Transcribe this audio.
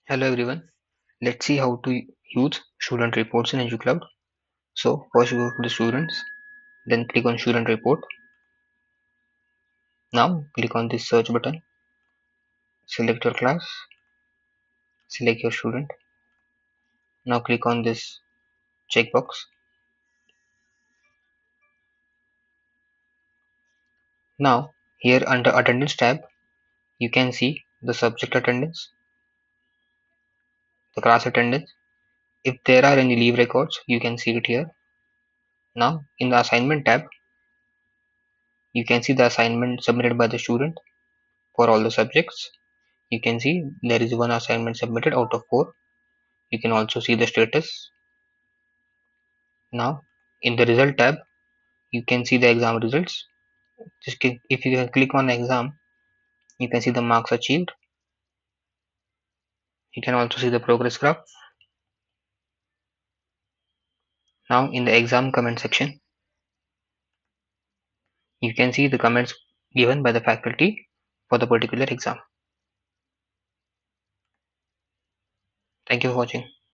Hello everyone. Let's see how to use student reports in EduCloud. So first you go to the students, then click on student report. Now click on this search button, select your class, select your student. Now click on this checkbox. Now here under attendance tab, you can see the subject attendance, the class attendance. If there are any leave records, you can see it here. Now in the assignment tab, you can see the assignment submitted by the student for all the subjects. You can see there is one assignment submitted out of 4. You can also see the status. Now in the result tab, you can see the exam results. If you click on exam, you can see the marks achieved. You can also see the progress graph. Now in the exam comment section, you can see the comments given by the faculty for the particular exam. Thank you for watching.